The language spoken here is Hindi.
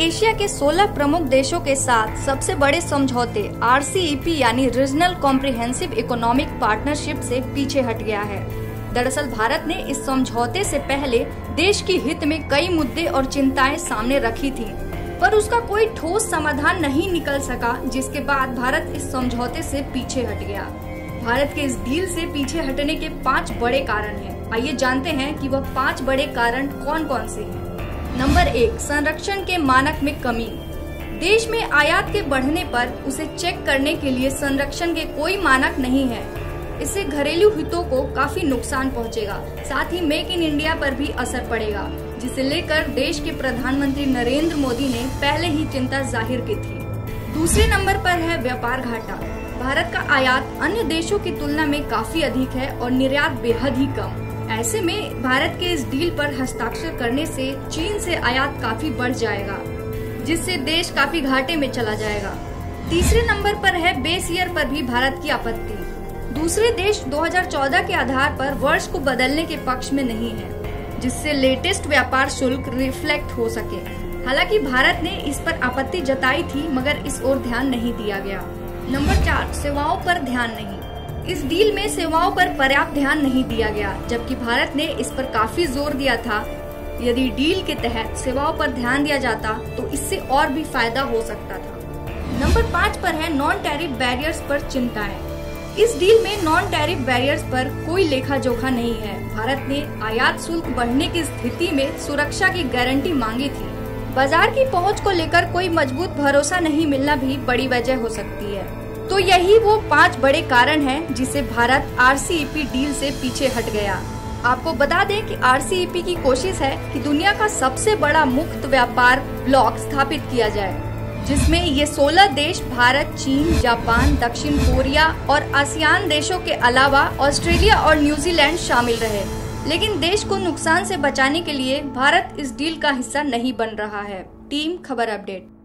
एशिया के 16 प्रमुख देशों के साथ सबसे बड़े समझौते RCEP यानी रीजनल कॉम्प्रिहेंसिव इकोनॉमिक पार्टनरशिप से पीछे हट गया है। दरअसल भारत ने इस समझौते से पहले देश के हित में कई मुद्दे और चिंताएं सामने रखी थी, पर उसका कोई ठोस समाधान नहीं निकल सका, जिसके बाद भारत इस समझौते से पीछे हट गया। भारत के इस डील से पीछे हटने के 5 बड़े कारण हैं। आइए जानते हैं कि वह 5 बड़े कारण कौन कौन से हैं। नंबर 1, संरक्षण के मानक में कमी। देश में आयात के बढ़ने पर उसे चेक करने के लिए संरक्षण के कोई मानक नहीं है। इससे घरेलू हितों को काफी नुकसान पहुंचेगा, साथ ही मेक इन इंडिया पर भी असर पड़ेगा, जिसे लेकर देश के प्रधानमंत्री नरेंद्र मोदी ने पहले ही चिंता जाहिर की थी। दूसरे नंबर पर है व्यापार घाटा। भारत का आयात अन्य देशों की तुलना में काफी अधिक है और निर्यात बेहद ही कम। ऐसे में भारत के इस डील पर हस्ताक्षर करने से चीन से आयात काफी बढ़ जाएगा, जिससे देश काफी घाटे में चला जाएगा। तीसरे नंबर पर है बेस ईयर पर भी भारत की आपत्ति। दूसरे देश 2014 के आधार पर वर्ष को बदलने के पक्ष में नहीं है, जिससे लेटेस्ट व्यापार शुल्क रिफ्लेक्ट हो सके। हालांकि भारत ने इस पर आपत्ति जताई थी, मगर इस ओर ध्यान नहीं दिया गया। नंबर 4, सेवाओं पर ध्यान नहीं। इस डील में सेवाओं पर पर्याप्त ध्यान नहीं दिया गया, जबकि भारत ने इस पर काफी जोर दिया था। यदि डील के तहत सेवाओं पर ध्यान दिया जाता तो इससे और भी फायदा हो सकता था। नंबर 5 पर है नॉन टैरिफ बैरियर्स पर चिंताएं। इस डील में नॉन टैरिफ बैरियर्स पर कोई लेखा जोखा नहीं है। भारत ने आयात शुल्क बढ़ने की स्थिति में सुरक्षा की गारंटी मांगी थी। बाजार की पहुंच को लेकर कोई मजबूत भरोसा नहीं मिलना भी बड़ी वजह हो सकती है। तो यही वो 5 बड़े कारण हैं जिसे भारत RCEP डील से पीछे हट गया। आपको बता दें कि RCEP की कोशिश है कि दुनिया का सबसे बड़ा मुक्त व्यापार ब्लॉक स्थापित किया जाए, जिसमें ये 16 देश भारत, चीन, जापान, दक्षिण कोरिया और आसियान देशों के अलावा ऑस्ट्रेलिया और न्यूजीलैंड शामिल रहे। लेकिन देश को नुकसान से बचाने के लिए भारत इस डील का हिस्सा नहीं बन रहा है। टीम खबर अपडेट।